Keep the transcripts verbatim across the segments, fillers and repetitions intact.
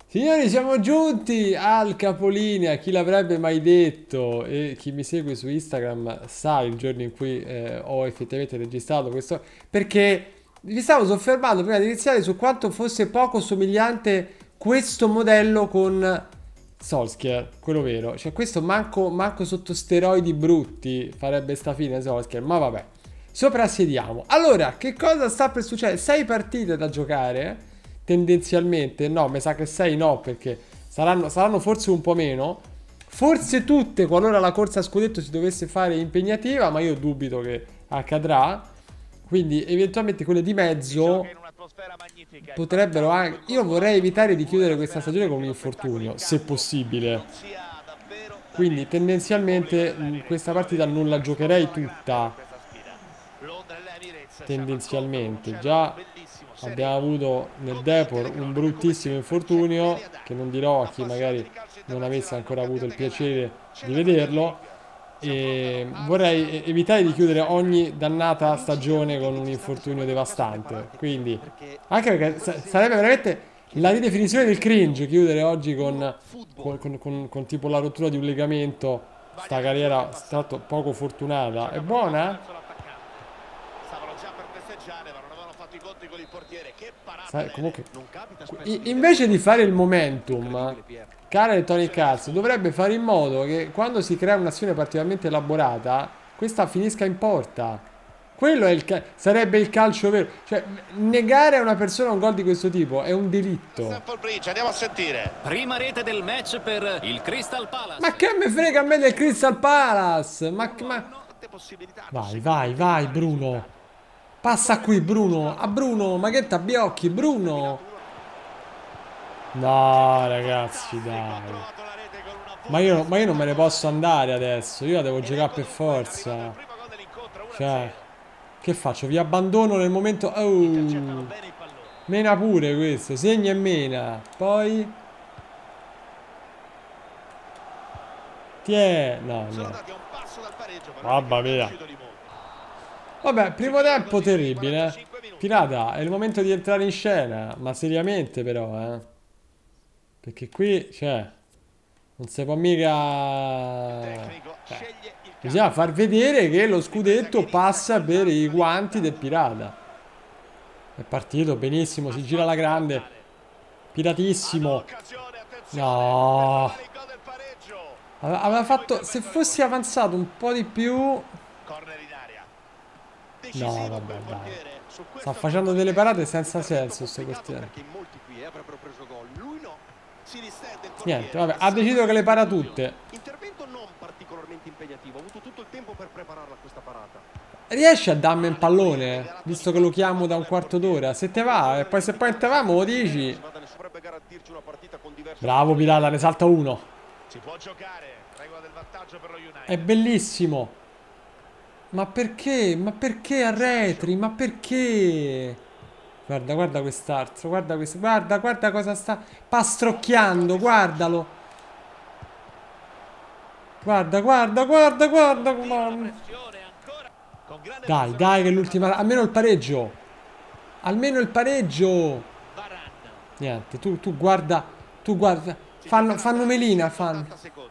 Signori, siamo giunti al capolinea, chi l'avrebbe mai detto? E chi mi segue su Instagram sa il giorno in cui eh, ho effettivamente registrato questo, perché vi stavo soffermando prima di iniziare su quanto fosse poco somigliante questo modello con Solskjaer, quello vero. Cioè questo manco, manco sotto steroidi brutti farebbe sta fine Solskjaer, ma vabbè. Soprassediamo. Allora, che cosa sta per succedere? Sei partite da giocare, tendenzialmente. No, mi sa che sei no, perché saranno, saranno forse un po' meno. Forse tutte, qualora la corsa a scudetto si dovesse fare impegnativa, ma io dubito che accadrà. Quindi, eventualmente quelle di mezzo potrebbero anche... Io vorrei evitare di chiudere questa stagione con un infortunio, se possibile. Quindi, tendenzialmente, mh, questa partita non la giocherei tutta. Tendenzialmente già abbiamo avuto nel Depor un bruttissimo infortunio che non dirò a chi magari non avesse ancora avuto il piacere di vederlo, e vorrei evitare di chiudere ogni dannata stagione con un infortunio devastante, quindi anche perché sa- sarebbe veramente la ridefinizione del cringe chiudere oggi con, con, con- con- con tipo la rottura di un legamento. Sta carriera è stata poco fortunata. È buona? Sai, comunque, i- invece di fare il momentum, Kara e Tony Kaz dovrebbe fare in modo che quando si crea un'azione particolarmente elaborata, questa finisca in porta. Quello è il ca- sarebbe il calcio vero. Cioè, negare a una persona un gol di questo tipo è un delitto. Andiamo a sentire. Prima rete del match per il Crystal Ma Palace. che me frega a me del Crystal Palace? Ma, ma... Vai, vai, vai, Bruno. Passa qui, Bruno. A Bruno, ma che t'abbiocchi, Bruno? No, ragazzi, dai. Ma io, ma io non me ne posso andare adesso. Io la devo giocare per forza. Cioè, che faccio? Vi abbandono nel momento... Oh, mena pure questo. Segna e mena. Poi... Tiè. No, niente. Mamma mia. Vabbè, primo tempo terribile. Pirata, è il momento di entrare in scena. Ma seriamente però, eh. Perché qui, cioè... Non si può mica... Cioè, bisogna far vedere che lo scudetto passa per i guanti del pirata. È partito benissimo, si gira alla grande. Piratissimo. No. Ave- Aveva fatto... Se fossi avanzato un po' di più... No, vabbè, dai. Sta facendo delle parate senza senso, sto portiere. Niente, vabbè, ha deciso che le para tutte. Intervento non particolarmente impegnativo, ho avuto tutto il tempo per prepararla questa parata. Riesci a darmi un pallone? Visto che lo chiamo da un quarto d'ora. Se te va, e poi se poi te va, me lo dici. Bravo Pirata, ne salta uno. Si può giocare, regola del vantaggio per lo United. È bellissimo. Ma perché? Ma perché arretri? Ma perché? Guarda, guarda quest'altro, guarda questo, guarda, guarda cosa sta pastrocchiando, guardalo. Guarda, guarda, guarda, guarda. Mamma. Dai, dai, che è l'ultima... Almeno il pareggio. Almeno il pareggio. Niente, tu, tu guarda, tu guarda. Fanno, fanno melina, fanno.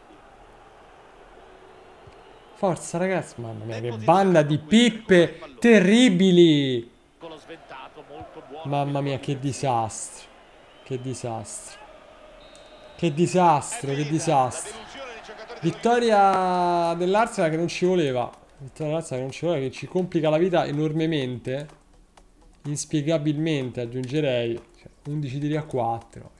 Forza, ragazzi. Mamma mia, che banda di pippe terribili. Mamma mia, che disastro. Che disastro. Che disastro, che disastro. Vittoria dell'Arsenal che non ci voleva. Vittoria dell'Arsenal che non ci voleva, che ci complica la vita enormemente. Inspiegabilmente, aggiungerei. Cioè, undici tiri a quattro.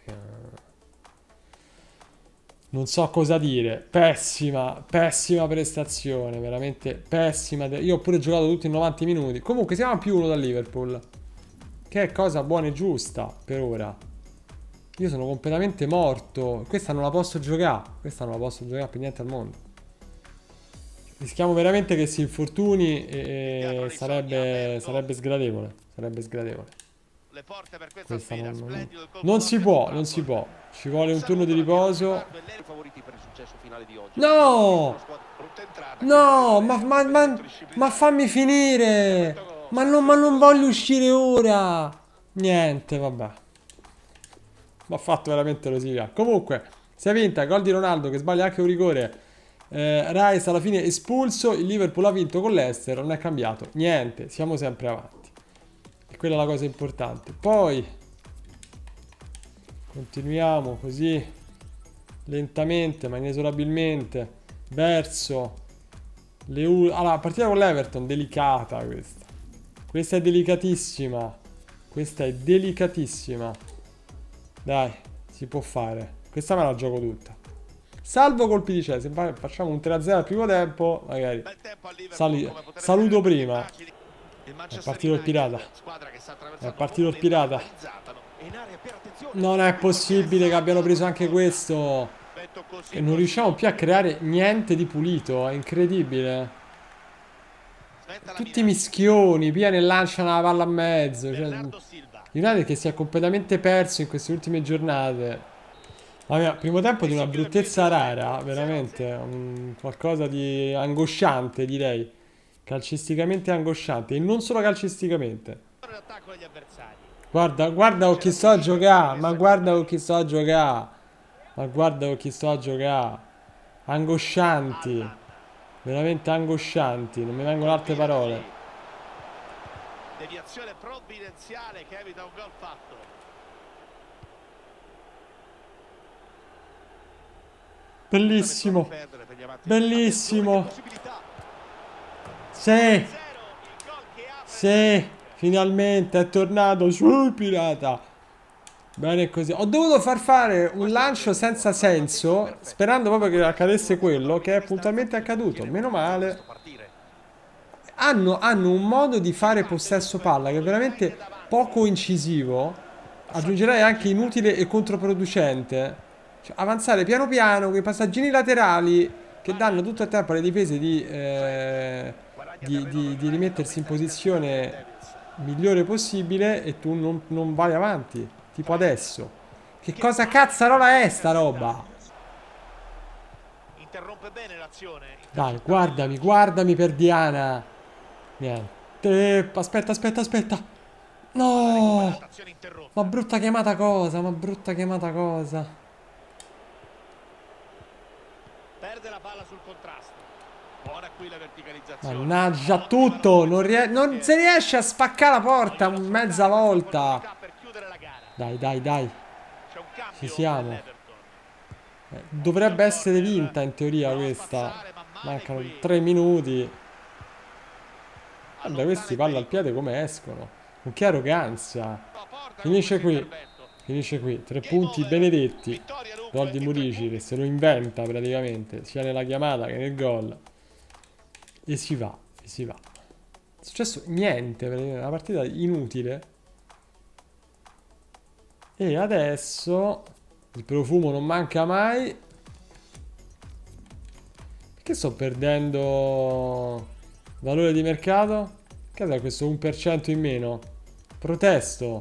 Non so cosa dire. Pessima, pessima prestazione. Veramente pessima. Io ho pure giocato tutti i novanta minuti. Comunque siamo a più uno dal Liverpool. Che è cosa buona e giusta per ora. Io sono completamente morto. Questa non la posso giocare. Questa non la posso giocare per niente al mondo. Rischiamo veramente che si infortuni e sarebbe, sarebbe sgradevole. Sarebbe sgradevole. Questa non, non, non si può, non si può. Ci vuole un turno di riposo. No! No, ma, ma, ma, ma fammi finire! Ma non, ma non voglio uscire ora! Niente, vabbè. Ma ha fatto veramente rosicare. Comunque, si è vinta, gol di Ronaldo che sbaglia anche un rigore. Eh, Rice alla fine espulso. Il Liverpool ha vinto con l'Ester, non è cambiato niente, siamo sempre avanti. E quella è la cosa importante. Poi continuiamo così lentamente ma inesorabilmente verso le u... Allora, la partita con l'Everton, delicata questa. Questa è delicatissima. Questa è delicatissima. Dai, si può fare. Questa me la gioco tutta. Salvo colpi di Chelsea. Facciamo un tre a zero al primo tempo. Magari Sali... saluto prima. È partito il pirata. È partito il pirata. Non è possibile che abbiano preso anche questo. E non riusciamo più a creare niente di pulito. È incredibile. Tutti mischioni. Piani e lanciano la palla a mezzo. Cioè, United che si è completamente perso in queste ultime giornate. Vabbè, primo tempo di una bruttezza rara. Veramente un qualcosa di angosciante, direi. Calcisticamente angosciante. E non solo calcisticamente. Guarda, guarda con chi sto a giocare. Ma guarda con chi sto a giocare. Ma guarda con chi sto a giocare. Angoscianti. Veramente angoscianti. Non mi vengono altre parole. Deviazione provvidenziale che evita un gol fatto. Bellissimo. Bellissimo. Sì. Sì. Finalmente è tornato sul pirata. Bene così. Ho dovuto far fare un lancio senza senso, sperando proprio che accadesse quello che è puntualmente accaduto. Meno male. Hanno, hanno un modo di fare possesso palla che è veramente poco incisivo. Aggiungerei anche inutile e controproducente. Cioè, avanzare piano piano con i passaggini laterali che danno tutto il tempo alle difese di, eh, di, di, di rimettersi in posizione migliore possibile e tu non, non vai avanti. Tipo adesso. Che cosa cazzarola è sta roba? Interrompe bene l'azione. Dai, guardami, guardami per Diana. Niente. Aspetta, aspetta, aspetta. No. Ma brutta chiamata cosa, ma brutta chiamata cosa. Perde la palla sul contrasto. Buona qui la verticalizzazione. Mannaggia tutto. Non, rie non si riesce a spaccare la porta mezza volta. Dai, dai, dai. Ci siamo. Eh, dovrebbe essere vinta in teoria questa. Mancano tre minuti. Guarda questi palla al piede come escono. Con che arroganza. Finisce qui. Finisce qui. Tre punti benedetti. Gol di Murici che se lo inventa praticamente. Sia nella chiamata che nel gol. E si va. E si va. È successo niente. Una partita inutile. E adesso il profumo non manca mai. Perché sto perdendo valore di mercato? Che è questo uno per cento in meno? Protesto.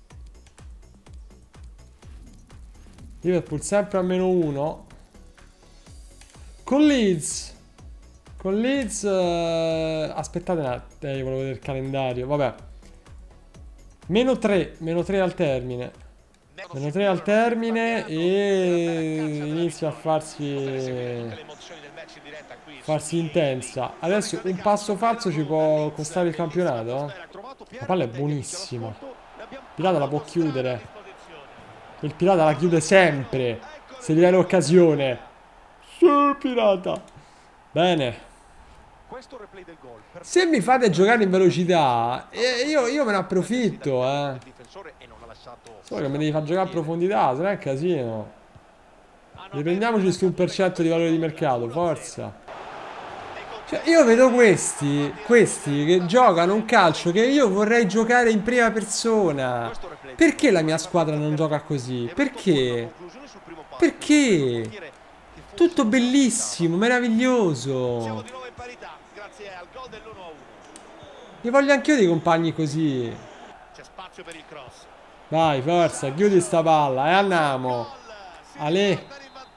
Liverpool sempre a meno uno. Con Leeds. Con Leeds eh, aspettate un attimo. Eh, volevo vedere il calendario. Vabbè. Meno tre. Meno tre al termine. Meno tre al termine e inizia a farsi farsi intensa. Adesso un passo falso ci può costare il campionato. La palla è buonissima. Il pirata la può chiudere. Il pirata la chiude sempre se gli dai l'occasione. Sì, pirata. Bene. Se mi fate giocare in velocità eh, io, io me ne approfitto eh. Solo che me devi far giocare a profondità, se no è casino. Riprendiamoci su un per cento di valore di mercato, forza. Cioè, io vedo questi, questi che giocano un calcio che io vorrei giocare in prima persona. Perché la mia squadra non gioca così? Perché? Perché? Tutto bellissimo, meraviglioso. Li voglio anch'io dei compagni così. C'è spazio per il cross. Vai, forza, chiudi sta palla e andiamo. Ale.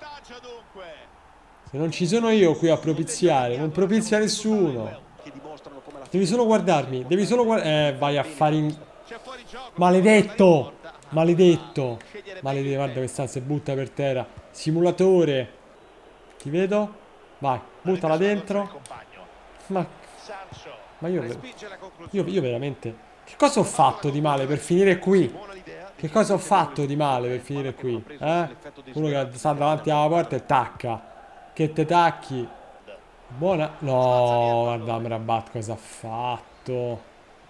Se non ci sono io qui a propiziare, non propizia nessuno. Devi solo guardarmi, devi solo guardare. Eh, vai a fare in... Maledetto! Maledetto. Maledetto, guarda questa si butta per terra. Simulatore. Ti vedo? Vai, buttala dentro. Ma, ma io, io, io veramente... Che cosa ho fatto di male per finire qui? Che cosa ho fatto di male per finire qui? Eh? Uno che sta davanti alla porta e tacca. Che te tacchi. Buona. No, guarda Amrabat cosa ha fatto.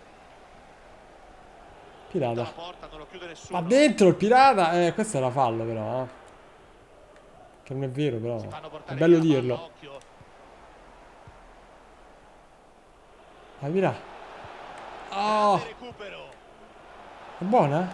Pirata. Ma dentro il pirata. Eh, questo era fallo però. Eh. Che non è vero però. È bello dirlo. Vai via. Oh. È buona?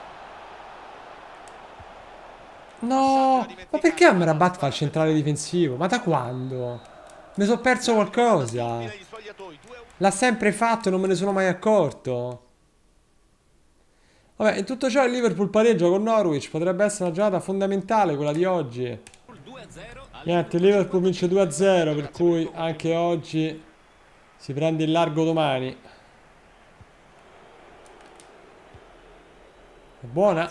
No. Ma perché Amrabat fa il centrale difensivo? Ma da quando? Mi sono perso qualcosa. L'ha sempre fatto e non me ne sono mai accorto. Vabbè, in tutto ciò il Liverpool pareggia con Norwich. Potrebbe essere una giornata fondamentale quella di oggi. Niente, il Liverpool vince due a zero, per cui anche oggi si prende il largo domani. È buona.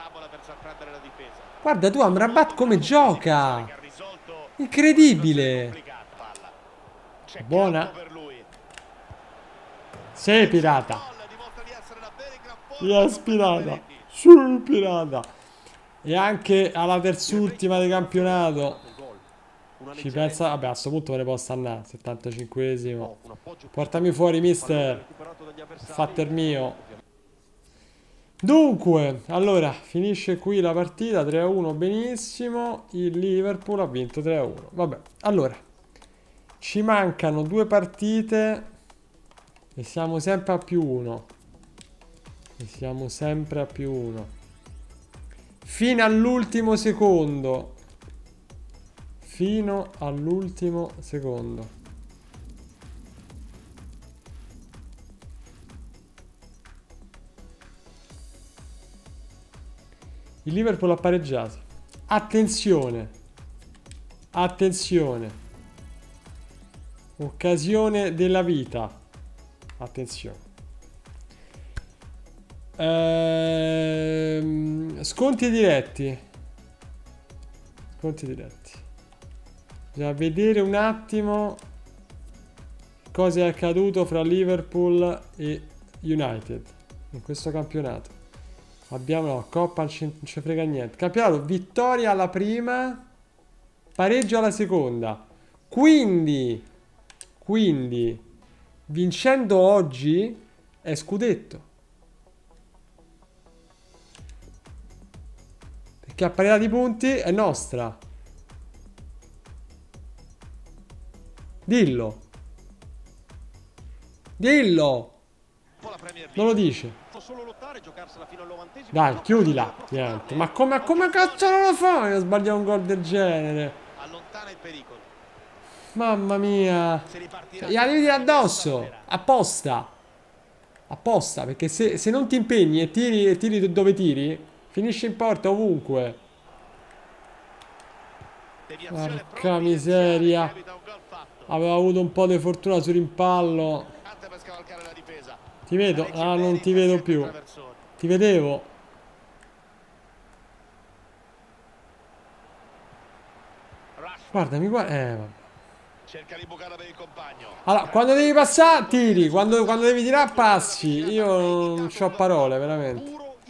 Guarda tu Amrabat come gioca. Incredibile. È buona. Sei pirata. Yes, pirata. Su, pirata. E anche alla terz'ultima di campionato ci pensa. Vabbè, a questo punto me ne posso andare. settantacinquesimo. Portami fuori, mister. Fatto il mio. Dunque, allora, finisce qui la partita. tre a uno, benissimo. Il Liverpool ha vinto tre a uno. Vabbè, allora. Ci mancano due partite. E siamo sempre a più uno. E siamo sempre a più uno. Fino all'ultimo secondo. Fino all'ultimo secondo. Il Liverpool ha pareggiato. Attenzione. Attenzione. Occasione della vita. Attenzione. Ehm, sconti diretti. Sconti diretti. Bisogna vedere un attimo cosa è accaduto fra Liverpool e United in questo campionato. Abbiamo no, Coppa non ci frega niente. Campionato, vittoria alla prima, pareggio alla seconda. Quindi, quindi, vincendo oggi è scudetto. Perché a parità di punti è nostra. Dillo. Dillo. Non lo dice. Dai, chiudila. Niente. Ma come, come cazzo non lo fai a sbagliare un gol del genere? Allontana il pericolo. Mamma mia. Cioè, gliela devi dire addosso. Apposta. Apposta. Perché se, se non ti impegni e tiri, e tiri dove tiri, finisce in porta ovunque. Porca miseria. Aveva avuto un po' di fortuna sul rimpallo. Ti vedo? Ah, non ti vedo più. Ti vedevo. Guarda, mi guarda. Eh, vabbè. Allora, quando devi passare, tiri. Quando, quando devi tirare, passi. Io non ho parole, veramente.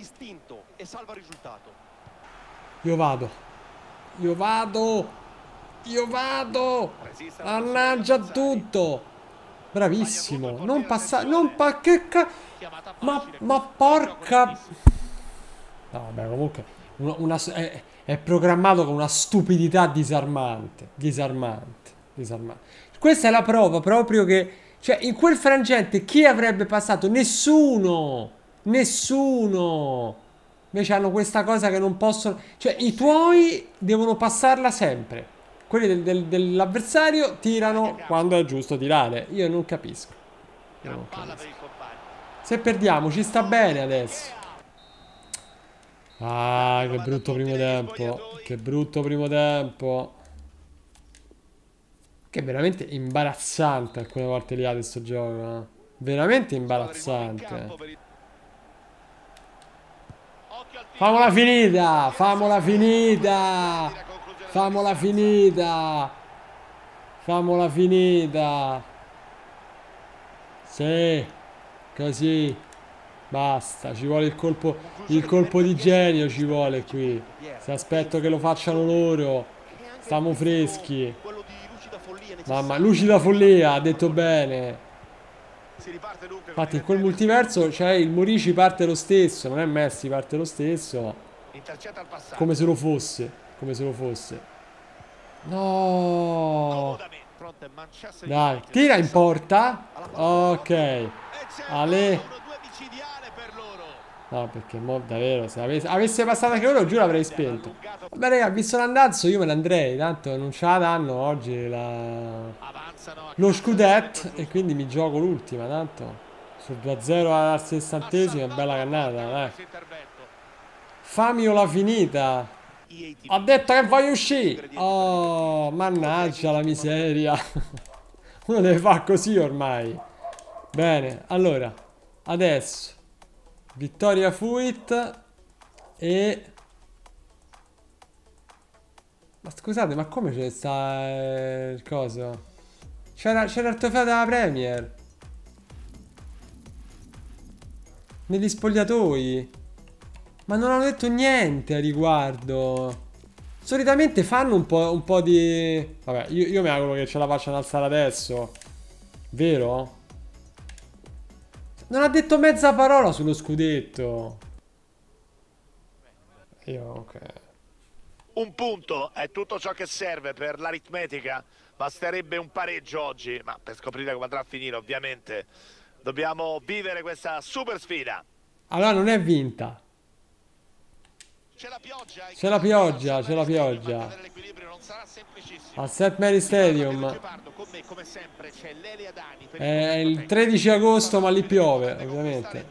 Io vado. Io vado. Io vado. Mannaggia tutto. Bravissimo. Non passare. Non pa... Che ca... Ma, ma porca... No, vabbè, comunque... Una, una, è, è programmato con una stupidità disarmante. Disarmante. Disarmante. Questa è la prova proprio che... Cioè, in quel frangente chi avrebbe passato? Nessuno. Nessuno. Invece hanno questa cosa che non possono... Cioè, i tuoi devono passarla sempre. Quelli del, del, dell'avversario tirano quando è giusto tirare. Io non capisco. Io non capisco. Se perdiamo ci sta bene adesso. Ah, che brutto primo tempo. Che brutto primo tempo. Che è veramente imbarazzante alcune volte lì questo gioco. Eh. Veramente imbarazzante. Famola finita, famola finita, famola finita, famola finita. Sì, così, basta, ci vuole il colpo, il colpo di genio ci vuole qui. Se aspetto che lo facciano loro, stiamo freschi. Mamma, lucida follia, ha detto bene. Infatti in quel multiverso c'è il Morici parte lo stesso, non è Messi parte lo stesso. Come se lo fosse, come se lo fosse. No. Dai, tira in porta. Ok. Ale. No, perché mo davvero, se avesse, avesse passato anche loro, giuro avrei spento. Vabbè raga, visto l'andazzo io me ne andrei, tanto non ce la danno oggi la... lo scudetto e quindi mi gioco l'ultima, tanto. Sul due a zero al sessantesimo è bella cannata, eh. Famiola finita. Ha detto che voglio uscire. Oh, mannaggia la miseria. Uno deve fare così ormai. Bene, allora. Adesso. Vittoria Fuit. E... Ma scusate, ma come c'è sta eh, il coso? C'era il trofeo della Premier. Negli spogliatoi. Ma non hanno detto niente a riguardo. Solitamente fanno un po', un po' di... Vabbè, io, io mi auguro che ce la facciano alzare adesso. Vero? Non ha detto mezza parola sullo scudetto. Io, ok. Un punto è tutto ciò che serve per l'aritmetica. Basterebbe un pareggio oggi, ma per scoprire come andrà a finire ovviamente dobbiamo vivere questa super sfida. Allora non è vinta. C'è la pioggia, c'è la pioggia, c'è la pioggia. Al Saint Mary Stadium. È il tredici agosto, ma lì piove, ovviamente.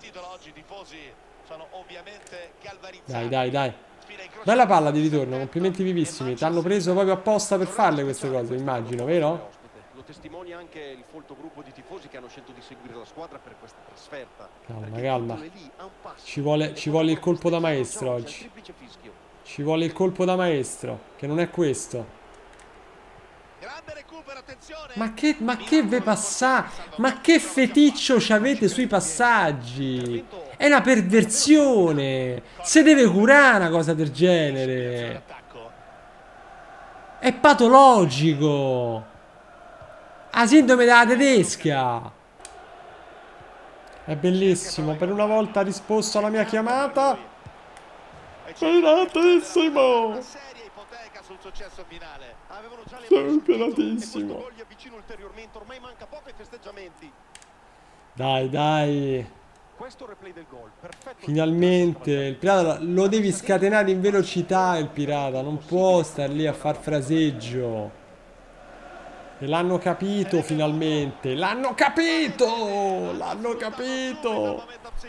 Dai, dai, dai. Bella palla di ritorno, complimenti vivissimi. Ti hanno preso proprio apposta per farle queste cose, immagino, vero? Lo testimonia anche il folto gruppo di tifosi che hanno scelto di seguire la squadra per questa trasferta. Calma, calma. Ci vuole, ci vuole il colpo da maestro oggi. Ci vuole il colpo da maestro, che non è questo. Ma che, ma che ve passa? Ma che feticcio c'avete sui passaggi? È una perversione. Se deve curare una cosa del genere. È patologico. La sindrome della tedesca. È bellissimo. Per una volta ha risposto alla mia chiamata. Piratissimo. Sono piratissimo. Dai, dai. Finalmente il pirata lo devi scatenare in velocità. Il pirata non può star lì a far fraseggio. E l'hanno capito finalmente. L'hanno capito. L'hanno capito.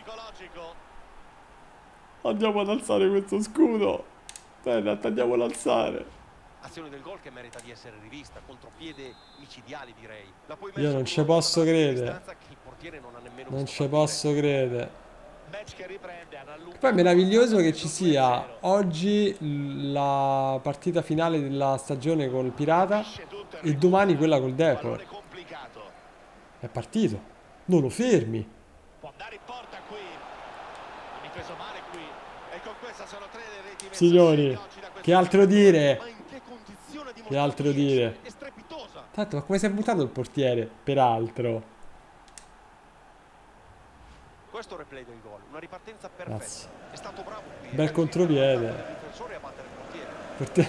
Andiamo ad alzare questo scudo. Bene, andiamo ad alzare. Azione del gol che merita di essere rivista, contropiede micidiali direi. Io non ci posso credere. Non ci posso credere. Poi è meraviglioso che ci sia oggi la partita finale della stagione col Pirata e domani quella col Depor. È partito. Non lo fermi. Signori, che altro dire? Che altro dire? Tanto, ma come si è buttato il portiere? Peraltro. Questo replay del gol, una ripartenza perfetta. Grazie. È stato bravo qui. Bel contropiede. Portiere.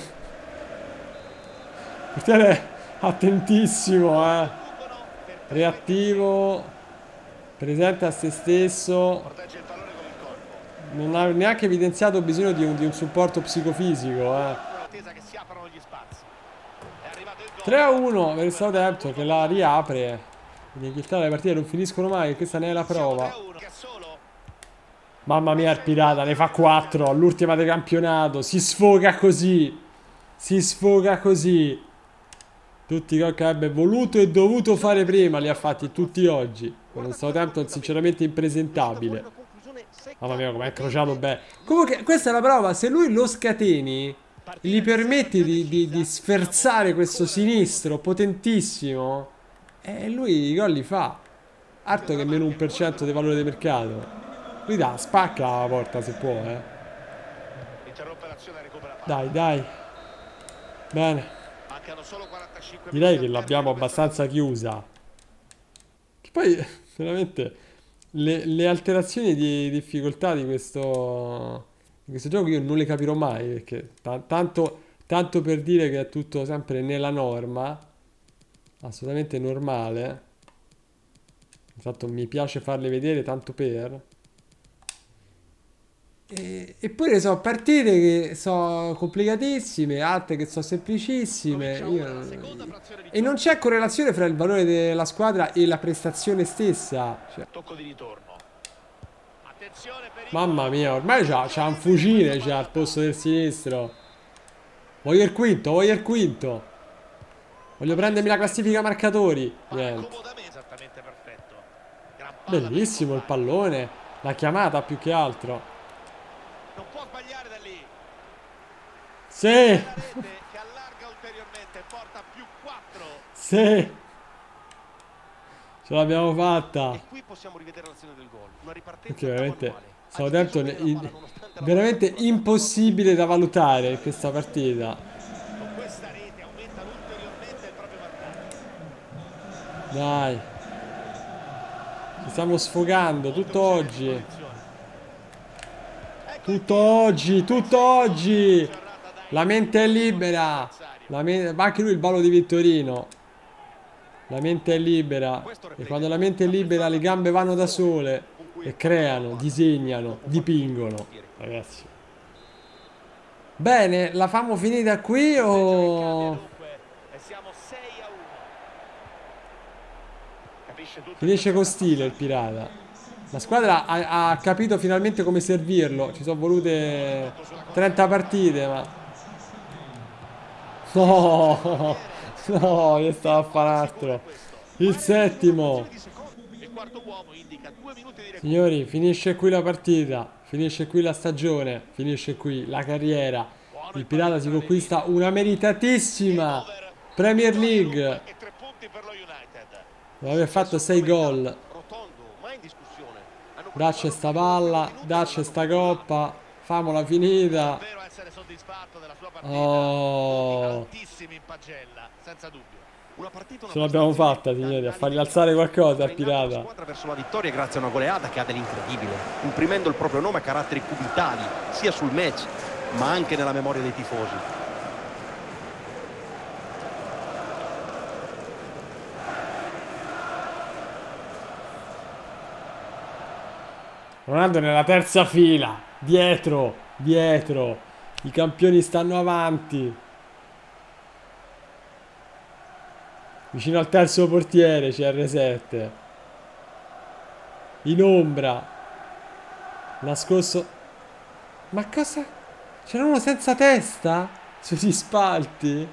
Portiere attentissimo, eh. Reattivo. Presente a se stesso. Non ha neanche evidenziato bisogno di un, di un supporto psicofisico, eh. tre a uno per il Southampton che la riapre. In Inghilterra le partite non finiscono mai, questa ne è la prova. Mamma mia, il Pirata ne fa quattro all'ultima del campionato. Si sfoga così. Si sfoga così. Tutti che avrebbe voluto e dovuto fare prima li ha fatti tutti oggi. Con un Southampton sinceramente impresentabile. Mamma mia, come è crociato bene. Comunque, questa è la prova. Se lui lo scateni, gli permetti di, di, di sferzare questo sinistro potentissimo, e lui i gol li fa. Altro che meno un per cento di valore di mercato. Lui dà, spacca la porta se può, eh. Dai, dai. Bene. Direi che l'abbiamo abbastanza chiusa. Che poi, veramente, le, le alterazioni di difficoltà di questo, di questo gioco io non le capirò mai. Perché tanto, tanto per dire che è tutto sempre nella norma, assolutamente normale. Infatti mi piace farle vedere tanto per. E, eppure sono partite che sono complicatissime, altre che sono semplicissime. Io, e non c'è correlazione fra il valore della squadra e la prestazione stessa. Cioè, Tocco di ritorno. mamma mia, ormai c'ha, c'ha un fucile c'ha al posto del sinistro. Voglio il quinto, voglio il quinto. Voglio prendermi la classifica marcatori. Niente. Bellissimo il pallone. La chiamata più che altro. Non può sbagliare da lì. Sì. Che allarga ulteriormente, porta più quattro. Sì. Ce l'abbiamo fatta. E qui possiamo rivedere l'azione del gol. Una ripartenza Perché veramente manuale. Southampton è in, veramente impossibile da valutare in questa partita. Con questa rete aumenta ulteriormente il proprio vantaggio. Dai. Ci stiamo sfogando tutto oggi. Tutto oggi, tutto oggi. La mente è libera. La mente, ma anche lui il ballo di Vittorino. La mente è libera. E quando la mente è libera le gambe vanno da sole. E creano, disegnano, dipingono. Ragazzi. Bene, la famo finita qui o... Finisce con stile il pirata. La squadra ha, ha capito finalmente come servirlo. Ci sono volute trenta partite, ma... No, no, io stavo a fare altro. Il settimo. Signori, finisce qui la partita. Finisce qui la stagione. Finisce qui la carriera. Il pirata si conquista una meritatissima Premier League. Dopo aver fatto sei gol. Dacci sta palla, dacci sta coppa, famola finita. Oh. Ce l'abbiamo fatta, signori, a fargli alzare qualcosa al pirata. La squadra verso la vittoria grazie a una goleata che ha dell'incredibile, imprimendo il proprio nome a caratteri cubitali, sia sul match, ma anche nella memoria dei tifosi. Ronaldo nella terza fila, dietro, dietro, i campioni stanno avanti. Vicino al terzo portiere C R sette. In ombra. Nascosto. Ma cosa? C'era uno senza testa? Sugli spalti?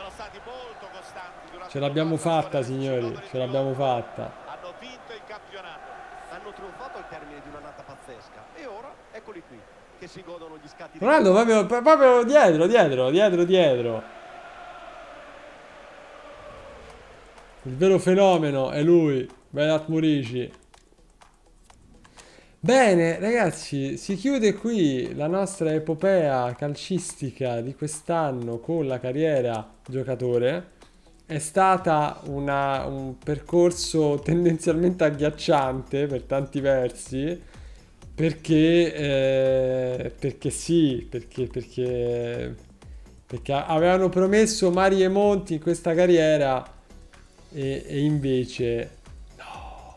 Ce l'abbiamo fatta, signori, ce l'abbiamo fatta. Hanno vinto il campionato. Hanno trionfato al termine di un'annata pazzesca e ora eccoli qui che si godono gli scatti. Ronaldo proprio, proprio dietro, dietro, dietro, dietro. Il vero fenomeno è lui, Vedat Murici. Bene, ragazzi, si chiude qui la nostra epopea calcistica di quest'anno con la carriera giocatore. È stata una, un percorso tendenzialmente agghiacciante per tanti versi, perché, eh, perché sì, perché, perché, perché avevano promesso mari e monti in questa carriera e, e invece no.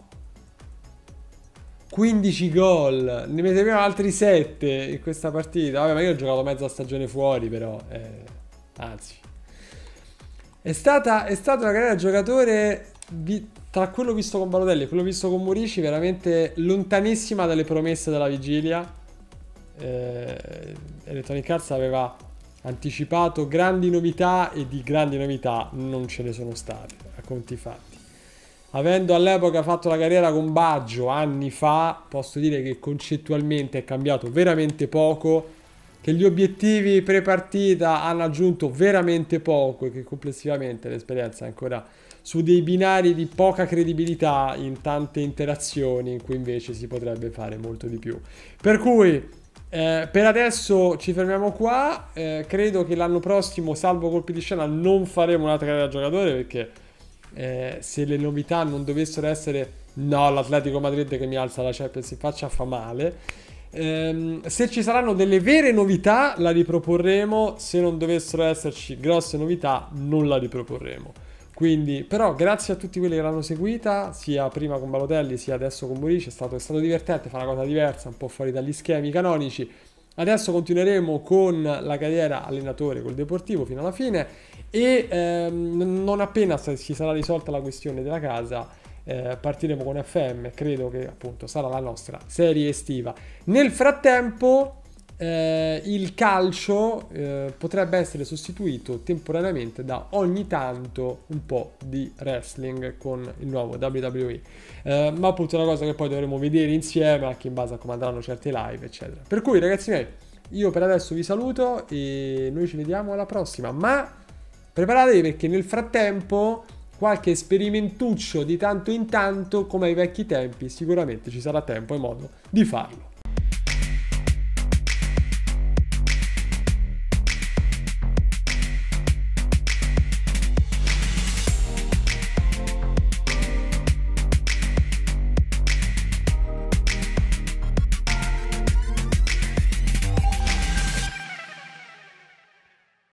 quindici gol, ne mettevano altri sette in questa partita. Vabbè, ma io ho giocato mezza stagione fuori, però, eh, anzi. È stata, è stata una carriera da giocatore vi, tra quello visto con Balotelli e quello visto con Murici veramente lontanissima dalle promesse della vigilia. eh, Electronic Arts aveva anticipato grandi novità e di grandi novità non ce ne sono state, a conti fatti. avendo all'epoca fatto la carriera con Baggio anni fa, posso dire che concettualmente è cambiato veramente poco, che gli obiettivi pre-partita hanno aggiunto veramente poco e che complessivamente l'esperienza è ancora su dei binari di poca credibilità in tante interazioni in cui invece si potrebbe fare molto di più. Per cui eh, per adesso ci fermiamo qua, eh, credo che l'anno prossimo, salvo colpi di scena, non faremo un'altra carriera da giocatore, perché eh, se le novità non dovessero essere no, l'Atletico Madrid che mi alza la Champions in faccia fa male. Ehm, se ci saranno delle vere novità la riproporremo, se non dovessero esserci grosse novità non la riproporremo. Quindi, però, grazie a tutti quelli che l'hanno seguita, sia prima con Balotelli sia adesso con Bonucci, è stato, è stato divertente, fa una cosa diversa, un po' fuori dagli schemi canonici. Adesso continueremo con la carriera allenatore col Deportivo fino alla fine e ehm, non appena si sarà risolta la questione della casa, Eh, partiremo con F M, credo che appunto sarà la nostra serie estiva. Nel frattempo eh, il calcio eh, potrebbe essere sostituito temporaneamente da ogni tanto un po' di wrestling con il nuovo W W E, eh, ma appunto è una cosa che poi dovremo vedere insieme anche in base a come andranno certe live eccetera. Per cui ragazzi miei, io per adesso vi saluto e noi ci vediamo alla prossima, ma preparatevi perché nel frattempo qualche sperimentuccio di tanto in tanto, come ai vecchi tempi, sicuramente ci sarà tempo e modo di farlo.